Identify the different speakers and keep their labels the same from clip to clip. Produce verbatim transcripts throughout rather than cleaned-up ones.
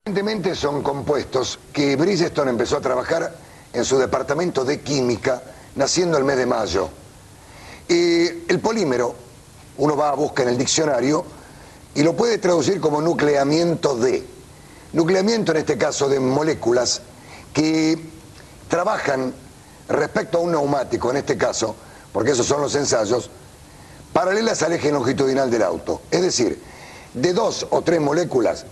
Speaker 1: Evidentemente son compuestos que Bridgestone empezó a trabajar en su departamento de química, naciendo el mes de mayo. Eh, el polímero, uno va a buscar en el diccionario y lo puede traducir como nucleamiento de. Nucleamiento en este caso de moléculas que trabajan respecto a un neumático, en este caso, porque esos son los ensayos, paralelas al eje longitudinal del auto. Es decir, de dos o tres moléculas,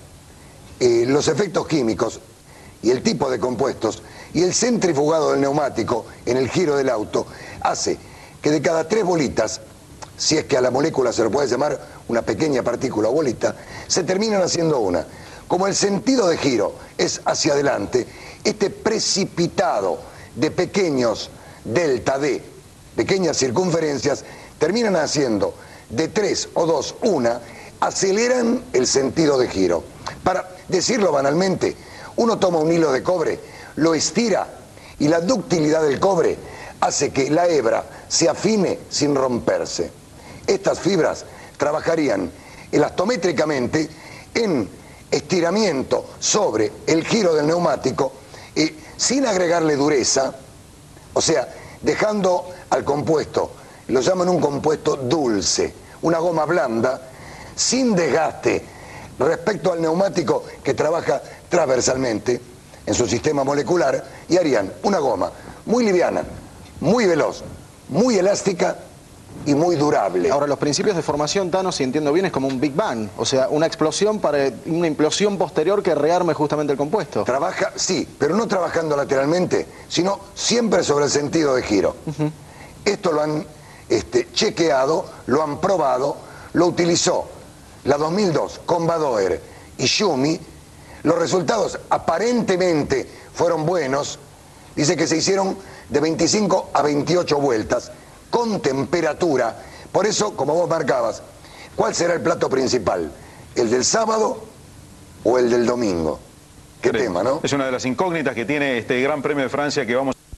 Speaker 1: eh, los efectos químicos y el tipo de compuestos y el centrifugado del neumático en el giro del auto hace que de cada tres bolitas, si es que a la molécula se lo puede llamar una pequeña partícula o bolita, se terminan haciendo una. Como el sentido de giro es hacia adelante, este precipitado de pequeños delta D, pequeñas circunferencias, terminan haciendo de tres o dos una, aceleran el sentido de giro. Para decirlo banalmente, uno toma un hilo de cobre, lo estira y la ductilidad del cobre hace que la hebra se afine sin romperse. Estas fibras trabajarían elastométricamente en estiramiento sobre el giro del neumático eh, sin agregarle dureza, o sea, dejando al compuesto, lo llaman un compuesto dulce, una goma blanda, sin desgaste respecto al neumático que trabaja transversalmente en su sistema molecular, y harían una goma muy liviana, muy veloz, muy elástica y muy durable.
Speaker 2: Ahora, los principios de formación, Tano, si entiendo bien, es como un Big Bang, o sea, una explosión para una implosión posterior que rearme justamente el compuesto.
Speaker 1: Trabaja, sí, pero no trabajando lateralmente, sino siempre sobre el sentido de giro. Uh-huh. Esto lo han este, chequeado, lo han probado, lo utilizó la dos mil dos con Badoer y Schumi. Los resultados aparentemente fueron buenos. Dice que se hicieron de veinticinco a veintiocho vueltas con temperatura. Por eso, como vos marcabas, ¿cuál será el plato principal? ¿El del sábado o el del domingo? ¿Qué tema, no?
Speaker 3: Es una de las incógnitas que tiene este Gran Premio de Francia que vamos